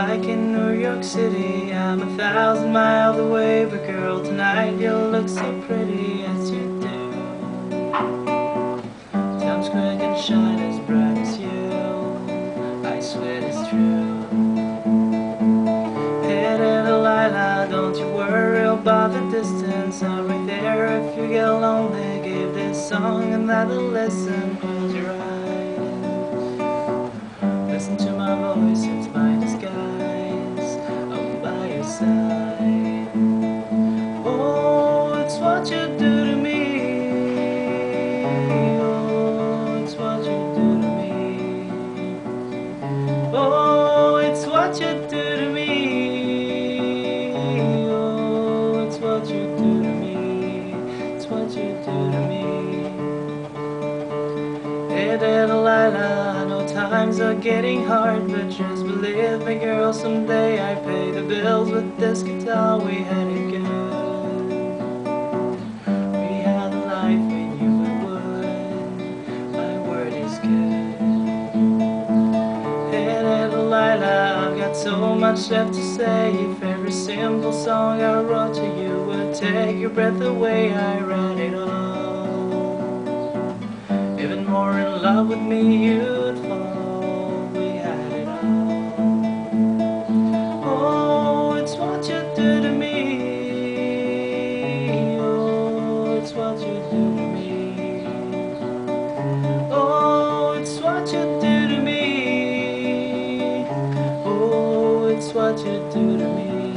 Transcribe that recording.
like in New York City. I'm 1,000 miles away, but girl, tonight you'll look so pretty as you do. Times Square can shine as bright as you, I swear it's true. Hey there, Delilah, don't you worry about the distance. I'm right there if you get lonely. Give this song another listen. Close your eyes, listen to my voice, it's my disguise. I'm by your side. Oh, it's what you do to me. Oh, it's what you do to me. Oh, it's what you do to me. Oh, it's what you do to me. It's what you do to me. Hey there, Delilah, I know times are getting hard, but just believe me, girl, someday I pay the bills with this guitar. We had it good. We had a life we knew we would. My word is good. Hey there, Delilah, I've got so much left to say. If every simple song I wrote to you would take your breath away, I write it all. Even more in love with me you'd fall. We had it all. Oh, it's what you do to me. Oh, it's what you do to me. Oh, it's what you do to me. Oh, it's what you do to me.